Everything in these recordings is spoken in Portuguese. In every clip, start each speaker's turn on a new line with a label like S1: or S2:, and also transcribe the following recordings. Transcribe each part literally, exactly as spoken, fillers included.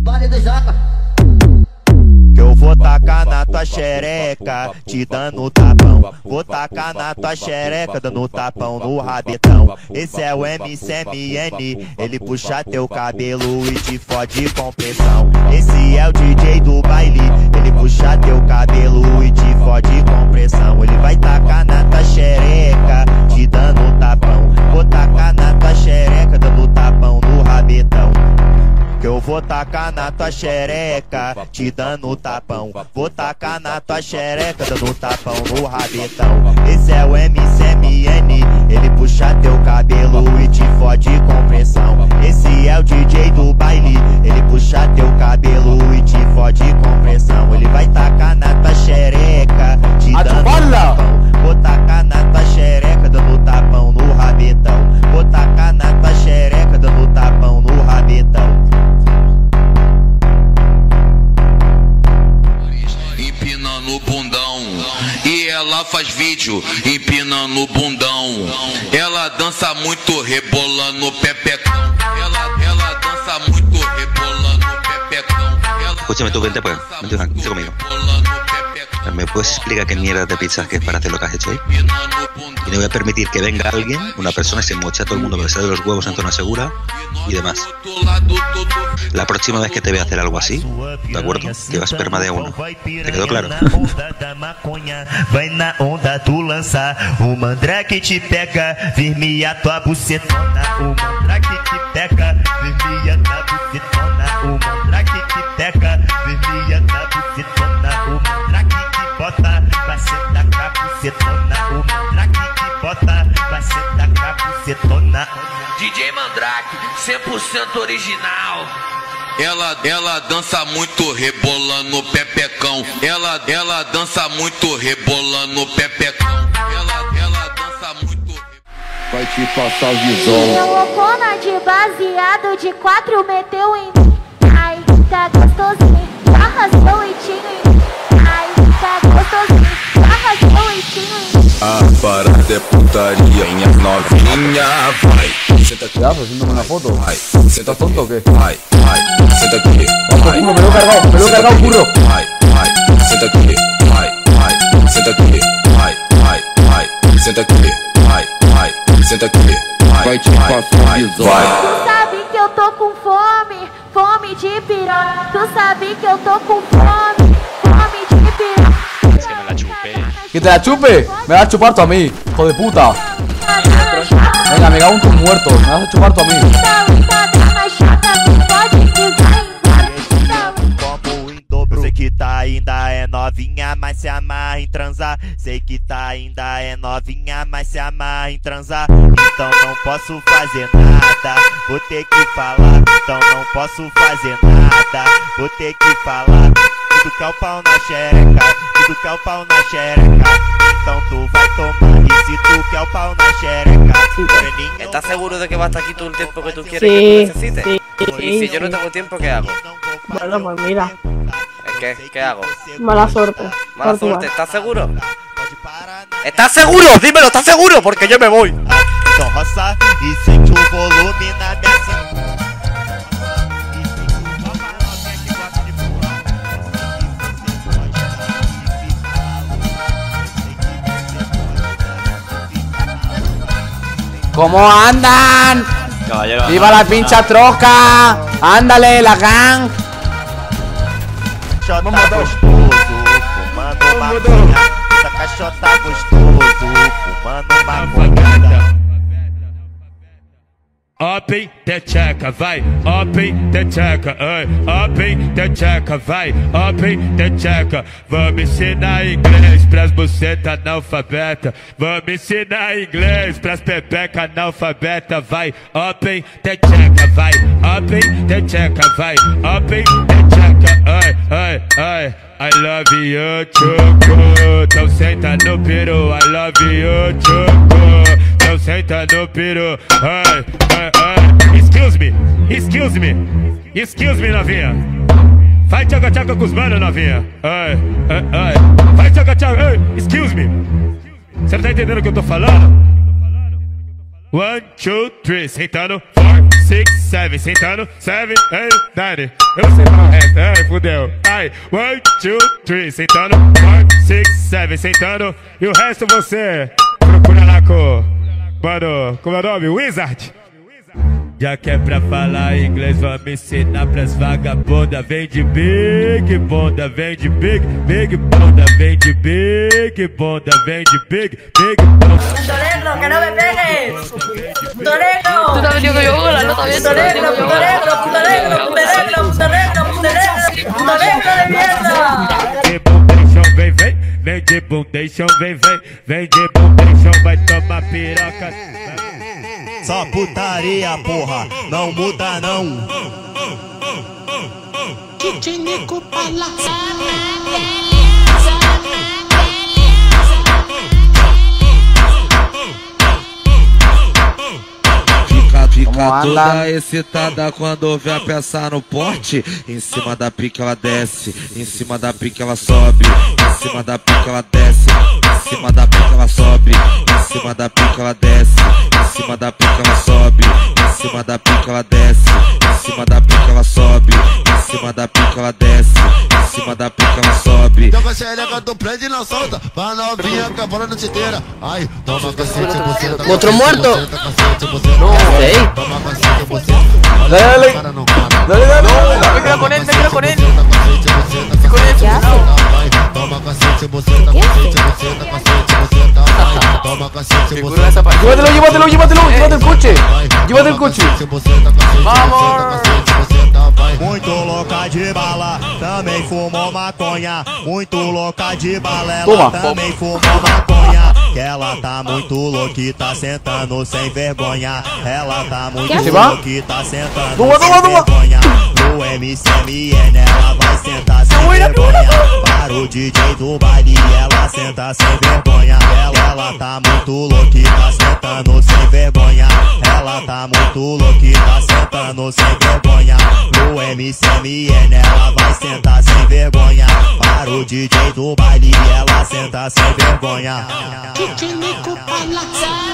S1: Vale do Joca.
S2: Que eu vou tacar na tua xereca, te dando tapão. Vou tacar na tua xereca, dando tapão no rabetão. Esse é o M C M N, ele puxa teu cabelo e te fode com pressão. Esse é o D J do baile, ele puxa teu cabelo e te fode com pressão. Ele vai tacar na tua xereca, te dando tapão. Vou tacar na tua xereca, dando tapão no rabetão. Que eu vou tacar na tua xereca, te dando tapão. Vou tacar na tua xereca, dando tapão no rabetão. Esse é o M C M N, ele puxa teu cabelo e te fode com pressão. Esse é o D J do baile, ele puxa teu cabelo e te fode com pressão. Ele vai tacar na tua xereca, te dando tapão. Vou tacar na tua xereca, dando tapão no rabetão. Vou tacar na tua xereca, dando tapão no rabetão.
S3: Empinando o bundão, e ela faz vídeo empinando o bundão. Ela dança muito rebolando o pepecão. Ela, ela dança muito rebolando o pepecão.
S4: Escúchame tú, vente pues, vente, vente conmigo. ¿Me puedes explicar qué mierda de pizzas que es para hacer lo que has hecho ahí? Y no voy a permitir que venga alguien, una persona, se moche a todo el mundo, que se de los huevos en zona segura y demás. La próxima vez que te vea hacer algo así, ¿de acuerdo? Que va a esperma de uno. ¿Te quedó claro?
S2: Vai na onda tu lança, o mandrake te pega, vermelha tua bucetona. O mandrake te pega, vermelha tua bucetona. O mandrake te pega, vermelha tua bucetona. O mandrake que bota, vai sentar com a bucetona. O mandrake que bota, vai sentar com a bucetona.
S3: D J Mandrake, cem por cento original. Ela, ela dança muito rebolando o pepecão. Ela, ela dança muito rebolando o pepecão. Ela, ela dança muito.
S5: Vai te passar visão.
S6: Meu loucona de baseado de quatro meteu em mim. Ai, tá gostosinho, arrasou e tinha em mim. Ai, tá gostosinho, arrasou e tinha em mim.
S5: A parada é putaria, minha novinha, vai. Senta aqui.
S7: ¿Ya? ¿Haciéndome una foto?
S5: Vai. Senta
S7: ¿Estás tonto o qué?
S5: Vai, vai. Senta aqui.
S7: Vai. Me lo he cargado, me lo he cargado, curro.
S5: Vai, vai. Senta aqui. Vai, vai. Senta aqui. Vai, vai, vai. Senta aqui. Vai, vai. Senta aqui. Vai te passar visão.
S6: Tu sabe que eu tô com fome, fome de piroca. Tu sabe que eu tô com fome, fome de piroca.
S8: Es que me la chupé.
S7: ¿Que te la chupe? Me la vas a chupar tú a mí, hijo de puta. Venga, me cago en tus muertos, me vas a chupar tú a mí.
S2: Sei que tá ainda é novinha, mas se amarra em transar. Sei que tá ainda é novinha, mas se amarra em transar. Então não posso fazer nada, vou ter que falar. Então não posso fazer nada, vou ter que falar. Tudo que é o pau na xereca, tudo que é o pau na xereca. Então tu vai tomar, e se tu quer o pau na xereca.
S8: ¿Estás seguro de que va a estar aquí todo el tiempo que tú quieres
S9: Sí,
S8: que tú necesites?
S9: sí,
S8: Y si
S9: sí.
S8: yo no tengo tiempo, ¿qué hago?
S9: Bueno, pues mira,
S8: ¿Qué, qué hago?
S9: mala suerte.
S8: Mala
S9: Por tu
S8: suerte,
S9: parte.
S8: ¿estás seguro? ¿Estás seguro? Dímelo, ¿estás seguro? Porque yo me voy.
S2: Então roça e sente o volume na minha cintura.
S7: ¿Cómo andan?
S8: Caballero,
S7: ¡Viva la pincha troca! ¡Ándale, la gang!
S2: Cachota gostoso, fumando maconha. Essa cachota gostoso, fumando maconha.
S10: Up em techeca, vai, up em techeca, ai, up em techeca, vai, up em techeca. Vamos ensinar inglês pras bucetas analfabeta. Vamos ensinar inglês pras pepeca analfabeta, vai, up em techeca, vai, up em techeca, vai, up em techeca, ai, ai, ai. I love you, choco. Então senta no peru, I love you, choco. Então senta no peru, ai, ai, ai. Excuse me, excuse me, excuse me, novinha. Vai tchaca-tchaca com os manos, novinha. Ai, ai, ai. Vai tchaca-tchaca, ai, excuse me. Você não tá entendendo o que eu tô falando? One, two, three, sentando, four, six, seven, sentando, seven, eight, nine. Eu sei falar o resto, ai, fudeu. Ai, one, two, three, sentando, five, six, seven, sentando. E o resto você procura lá com, mano, como é o nome? Wizard. Já que é pra falar inglês, vamos ensinar pras vagabundas. Vem de big bunda, vem de big, big bunda. Vem de big bunda, vem de big, big bunda.
S1: ¡Puto que no me pegues! ¡Puto negro!
S11: Tú también digo yo, la nota bien.
S1: ¡Puto negro, puto negro, puto negro, puto negro, puto negro, puto negro! ¡Puto negro de mierda!
S10: De bundation, vem, vem. Vem de bundation, vem, vem. Vem de bundation, vai tomar piroca.
S2: Só putaria, porra, não muda não.
S12: D J Nico Palhaço.
S13: Fica, fica toda excitada quando vê a peça no porte. Em cima da pica ela desce, em cima da pica ela sobe, em cima da pica ela desce, em cima da pica ela sobe, em cima da pica ela desce, em cima da pica ela sobe, em cima da pica ela desce, em cima da pica ela sobe, em cima da pica ela desce, em cima da pica ela sobe.
S14: Joga a xereca do prédio e não solta, pra novinha que a bola não te inteira. Ai, toma cacete, você tá
S1: Outro morto?
S14: Não
S1: sei.
S14: Toma cacete, você
S7: Dale,
S14: cara não para.
S7: dale, dale.
S1: Me quedo con él, me quedo con él.
S14: Toma cacete, você tá cacete, você tá cacete, você tá vai. Toma cacete, você tá cacete.
S7: Llévatelo, llévatelo, llévatelo, llévate el coche. Llévate el coche.
S2: Vamos! Muito louca de bala, também fumou maconha. Muito louca de bala, ela
S7: Toma.
S2: também fumou maconha. Que ela tá muito louca e tá sentando sem vergonha. Ela tá muito
S7: Quer?
S2: louca e tá sentando
S7: Toma,
S2: sem
S7: toma, toma.
S2: vergonha. No M C M N ela vai sentar sem vergonha. Para o D J do baile ela senta sem vergonha. Ela, ela tá muito louca e tá sentando sem vergonha. Ela tá muito louca e tá sentando sem vergonha. No M C M N ela vai sentar sem vergonha. Para o D J do baile ela senta sem vergonha.
S12: D J Nico Palhaço.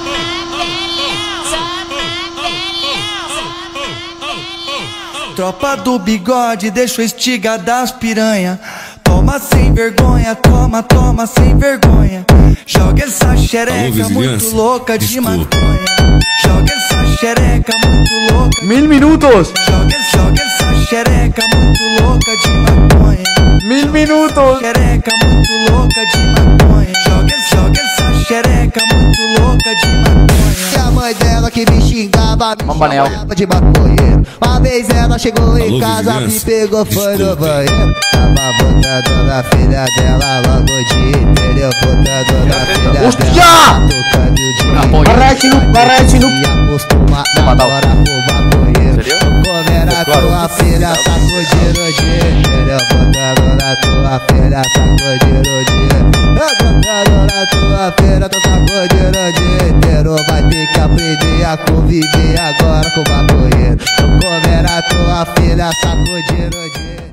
S15: Tropa do bigode, deixa o estiga das piranha. Toma sem vergonha, toma, toma sem vergonha. Joga essa xereca muito louca de maconha. Joga essa xereca muito louca.
S7: Mil minutos.
S15: Joga, joga essa xereca muito louca de maconha.
S7: Mil minutos.
S15: Xereca muito louca de maconha. Joga, joga essa xereca muito louca de maconha.
S14: E a mãe dela que me xingava, me
S7: Mambanel.
S14: chamava de maconheiro. Uma vez ela chegou em casa, me pegou, foi no banheiro. Tava botando na filha dela logo de inteiro. Botando na filha
S7: Hostia!
S14: dela, tocando o dia.
S7: Barrete no, barrete no.
S14: E acostuma agora com maconheiro. Comer a tua filha, sacudindo o dia inteiro. Botando na tua filha, sacudindo o dia. Botando na tua filha, tô sacudindo o dia inteiro. Vai ter que aprender a conviver agora com maconheiro. Comer a tua filha, sacudindo o dia.